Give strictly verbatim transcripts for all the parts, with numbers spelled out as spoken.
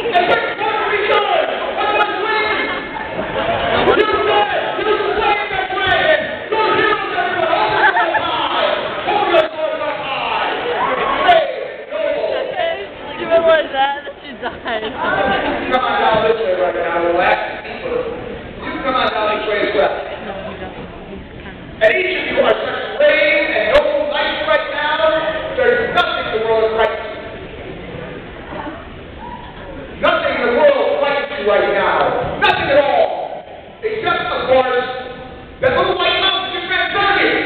What was that? She died. You come on down this way right now, relax. You come on down this way as well. And each of you are such brave and noble lights right now, there's nothing in the world that frightens you. Nothing in the world frightens you right now. Nothing at all. Except, of course, that little white mouse just ran burning.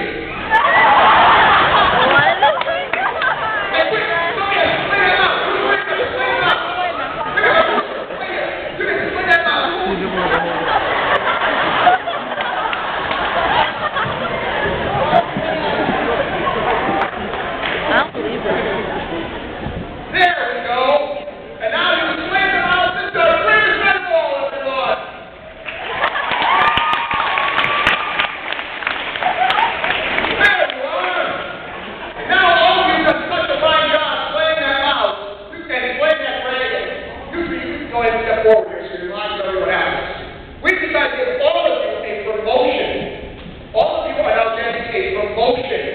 Forward here, so your mind knows what happens. We decided to give all of you a promotion. All of you are now getting a promotion.